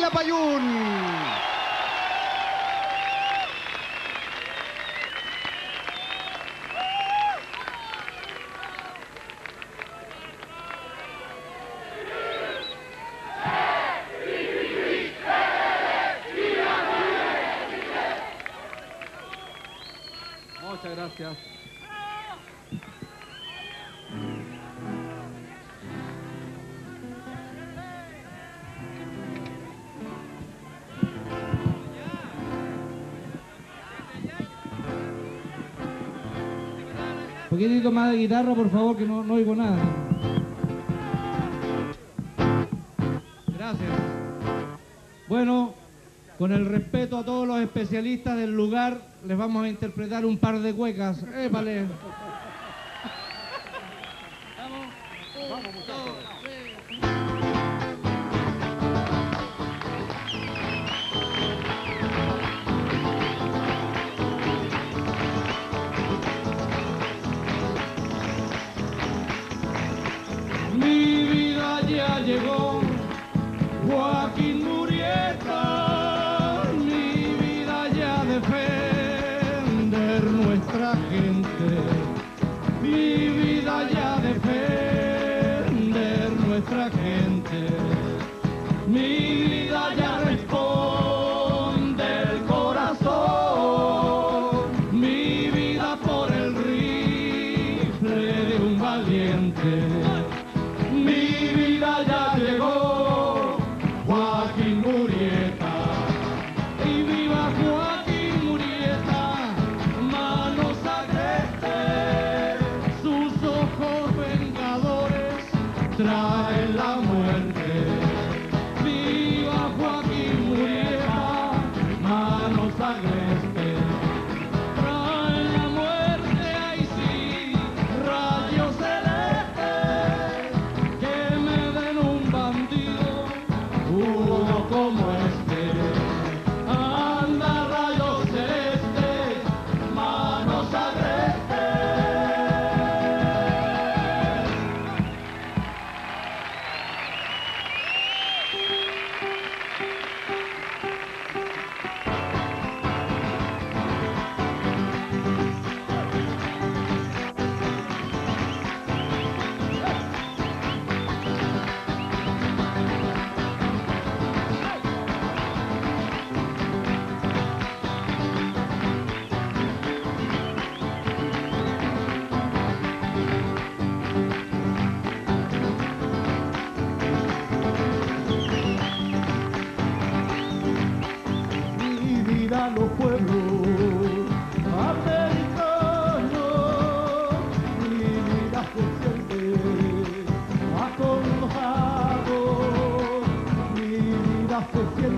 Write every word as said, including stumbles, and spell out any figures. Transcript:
Quilapayún. Muchas gracias. Un poquitito más de guitarra, por favor, que no, no oigo nada. Gracias. Bueno, con el respeto a todos los especialistas del lugar, les vamos a interpretar un par de cuecas. ¡Épale! Vamos. Vamos, muchachos. Mi vida ya llegó, Joaquín Murieta, mi vida ya defender nuestra gente, mi vida ya defender nuestra gente, mi vida ya responde el corazón, mi vida por el rifle de un valiente. Mi vida ya llegó, Joaquín Murieta, y viva Joaquín Murieta, manos agrestes, sus ojos vengadores traen la muerte. Viva Joaquín Murieta, manos agrestes, traen la muerte, ay sí, rayos celestes. Uno como este, anda rayos celestes, manos agrestes. A los pueblos americanos, mi vida se siente acongojado, mi vida se siente